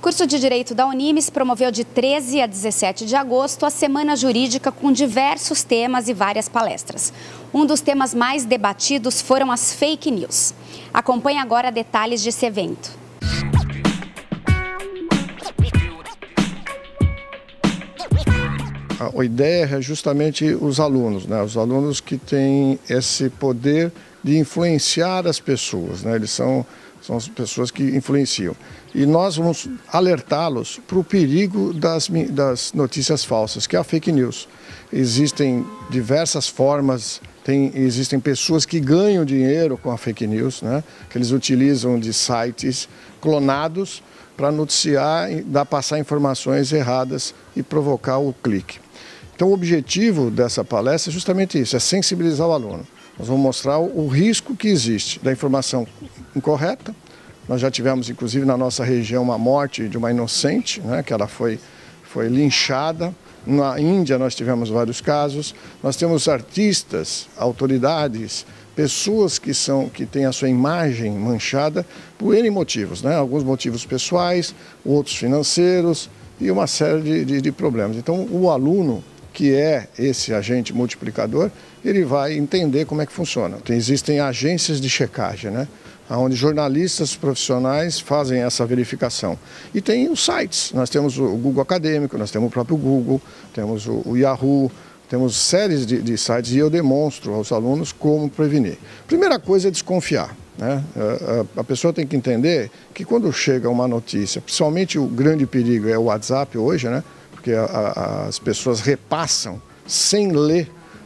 curso de Direito da Unimes promoveu de 13 a 17 de agosto a Semana Jurídica com diversos temas e várias palestras. Um dos temas mais debatidos foram as fake news. Acompanhe agora detalhes desse evento. A ideia é justamente os alunos, né? Os alunos que têm esse poder de influenciar as pessoas, né? Eles são as pessoas que influenciam. E nós vamos alertá-los para o perigo das notícias falsas, que é a fake news. Existem diversas formas, existem pessoas que ganham dinheiro com a fake news, né? Que eles utilizam de sites clonados para noticiar, passar informações erradas e provocar o clique. Então o objetivo dessa palestra é justamente isso, é sensibilizar o aluno. Nós vamos mostrar o risco que existe da informação incorreta. Nós já tivemos, inclusive, na nossa região, uma morte de uma inocente, né, que ela foi linchada. Na Índia nós tivemos vários casos. Nós temos artistas, autoridades, pessoas que têm a sua imagem manchada por N motivos, né? Alguns motivos pessoais, outros financeiros e uma série de problemas. Então o aluno, que é esse agente multiplicador, ele vai entender como é que funciona. Existem agências de checagem, né? Onde jornalistas profissionais fazem essa verificação. E tem os sites, nós temos o Google Acadêmico, nós temos o próprio Google, temos o Yahoo, temos séries de sites e eu demonstro aos alunos como prevenir. Primeira coisa é desconfiar, né? A pessoa tem que entender que quando chega uma notícia, principalmente o grande perigo é o WhatsApp hoje, né? Porque as pessoas repassam sem ler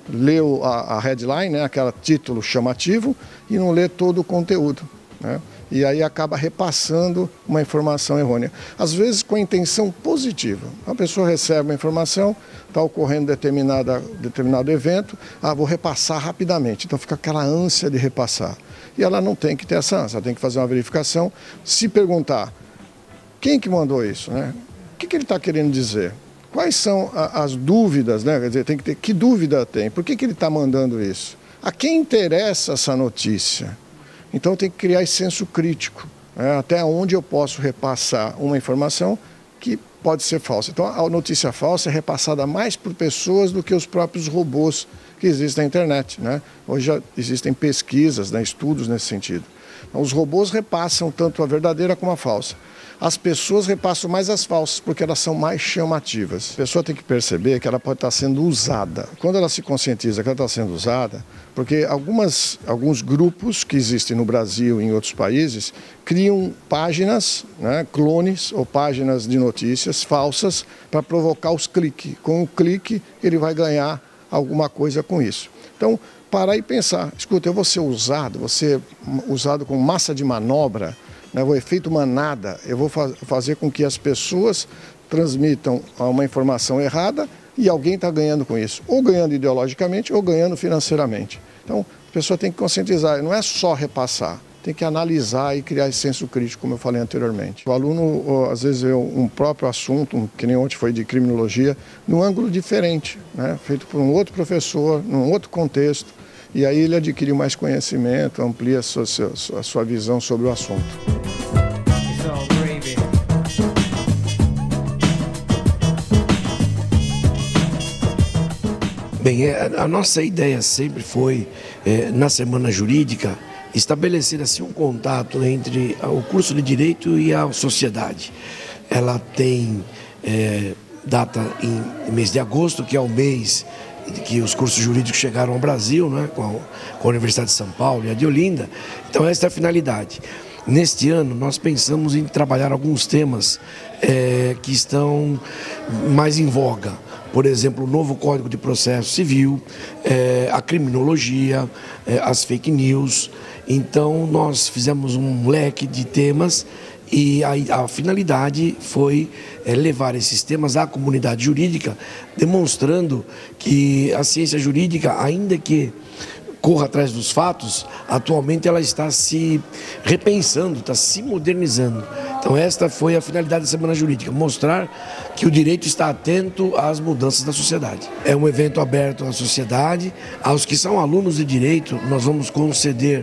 a headline, né, aquele título chamativo, e não lê todo o conteúdo, né? E aí acaba repassando uma informação errônea. Às vezes com a intenção positiva. A pessoa recebe uma informação, está ocorrendo determinado evento, vou repassar rapidamente. Então fica aquela ânsia de repassar. E ela não tem que ter essa ânsia, ela tem que fazer uma verificação, se perguntar, quem que mandou isso, né? O que ele está querendo dizer? Quais são as dúvidas, né? Quer dizer, tem que ter, que dúvida tem? Por que ele está mandando isso? A quem interessa essa notícia? Então tem que criar esse senso crítico, né? Até onde eu posso repassar uma informação que pode ser falsa. Então a notícia falsa é repassada mais por pessoas do que os próprios robôs que existem na internet, né? Hoje já existem pesquisas, né, estudos nesse sentido. Então, os robôs repassam tanto a verdadeira como a falsa. As pessoas repassam mais as falsas, porque elas são mais chamativas. A pessoa tem que perceber que ela pode estar sendo usada. Quando ela se conscientiza que ela está sendo usada, porque alguns grupos que existem no Brasil e em outros países criam páginas, né, clones ou páginas de notícias falsas para provocar os cliques. Com o clique, ele vai ganhar alguma coisa com isso. Então, parar e pensar, escuta, eu vou ser usado com massa de manobra, né, o efeito manada, eu vou fazer com que as pessoas transmitam uma informação errada e alguém está ganhando com isso, ou ganhando ideologicamente ou ganhando financeiramente. Então, a pessoa tem que conscientizar, não é só repassar, tem que analisar e criar esse senso crítico, como eu falei anteriormente. O aluno, às vezes, vê um próprio assunto, que nem ontem foi de criminologia, num ângulo diferente, né, feito por um outro professor, num outro contexto, e aí ele adquire mais conhecimento, amplia a sua visão sobre o assunto. Bem, a nossa ideia sempre foi, na Semana Jurídica, estabelecer assim um contato entre o curso de Direito e a sociedade. Ela tem data em mês de agosto, que é o mês que os cursos jurídicos chegaram ao Brasil, né, com a Universidade de São Paulo e a de Olinda. Então essa é a finalidade. Neste ano nós pensamos em trabalhar alguns temas que estão mais em voga. Por exemplo, o novo Código de Processo Civil, a criminologia, as fake news. Então nós fizemos um leque de temas e a finalidade foi levar esses temas à comunidade jurídica, demonstrando que a ciência jurídica, ainda que corra atrás dos fatos, atualmente ela está se repensando, está se modernizando. Então esta foi a finalidade da Semana Jurídica, mostrar que o direito está atento às mudanças da sociedade. É um evento aberto à sociedade, aos que são alunos de direito nós vamos conceder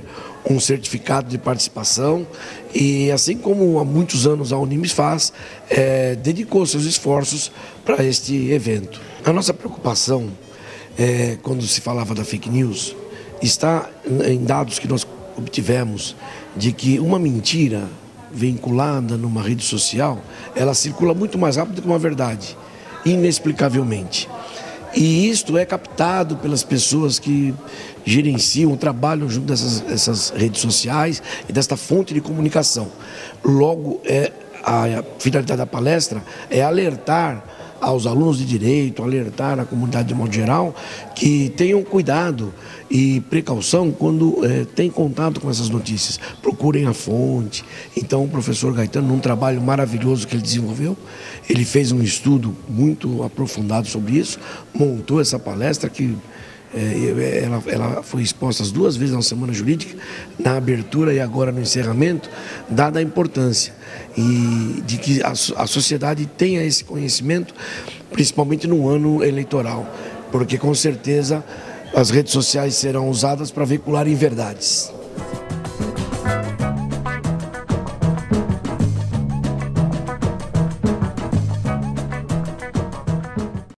um certificado de participação e, assim como há muitos anos a Unimes faz, dedicou seus esforços para este evento. A nossa preocupação, quando se falava da fake news, está em dados que nós obtivemos de que uma mentira vinculada numa rede social, ela circula muito mais rápido que uma verdade, inexplicavelmente. E isto é captado pelas pessoas que gerenciam, trabalham junto dessas redes sociais e desta fonte de comunicação. Logo, a finalidade da palestra é alertar aos alunos de direito, alertar a comunidade de modo geral, que tenham cuidado e precaução quando tem contato com essas notícias. Procurem a fonte. Então, o professor Gaetano, num trabalho maravilhoso que ele desenvolveu, ele fez um estudo muito aprofundado sobre isso, montou essa palestra que ela foi exposta as 2 vezes na Semana Jurídica, na abertura e agora no encerramento, dada a importância e de que a sociedade tenha esse conhecimento, principalmente no ano eleitoral, porque com certeza as redes sociais serão usadas para veicular inverdades.